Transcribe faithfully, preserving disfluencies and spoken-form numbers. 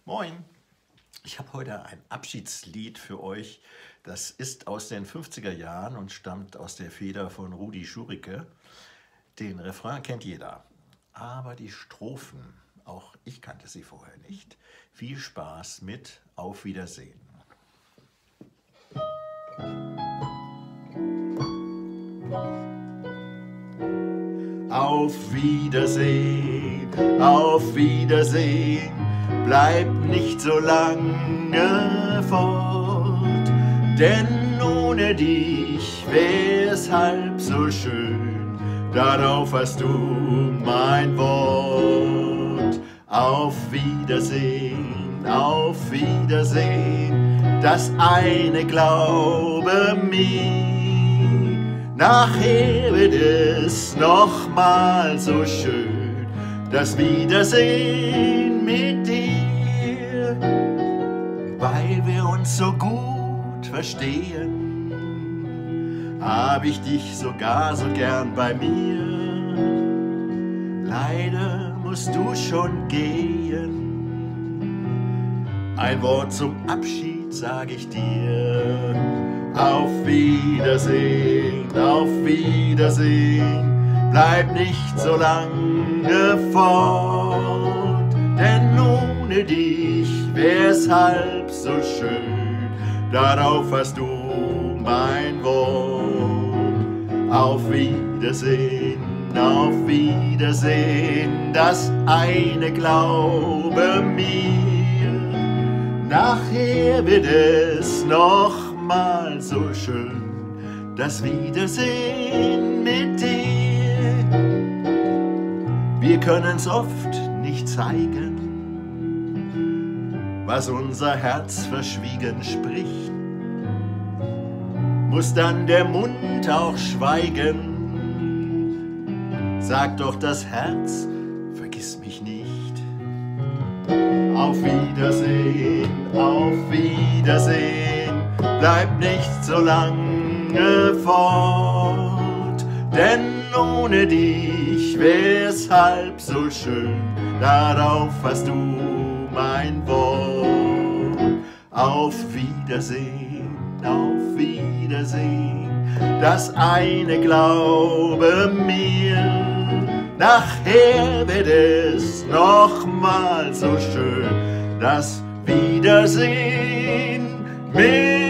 Moin! Ich habe heute ein Abschiedslied für euch. Das ist aus den fünfziger Jahren und stammt aus der Feder von Rudi Schurike. Den Refrain kennt jeder, aber die Strophen, auch ich kannte sie vorher nicht. Viel Spaß mit Auf Wiedersehen. Auf Wiedersehen, auf Wiedersehen, bleib nicht so lange fort, denn ohne dich wär's halb so schön, darauf hast du mein Wort. Auf Wiedersehen, auf Wiedersehen, das eine glaube mir, nachher wird es noch mal so schön, das Wiedersehen mit dir, weil wir uns so gut verstehen, hab ich dich sogar so gern bei mir. Leider musst du schon gehen, ein Wort zum Abschied sag ich dir. Auf Wiedersehen, auf Wiedersehen, bleib nicht so lange fort, denn ohne dich wär's halb so schön, darauf hast du mein Wort. Auf Wiedersehen, auf Wiedersehen, das eine glaube mir, nachher wird es noch mal so schön, das Wiedersehen mit dir. Wir können's oft nicht zeigen, was unser Herz verschwiegen spricht, muss dann der Mund auch schweigen. Sag doch das Herz, vergiss mich nicht. Auf Wiedersehen, auf Wiedersehen, bleib nicht so lange fort, denn ohne dich wär's halb so schön, darauf hast du mein Wort. Auf Wiedersehen, auf Wiedersehen, das eine glaube mir, nachher wird es noch mal so schön, das Wiedersehen mit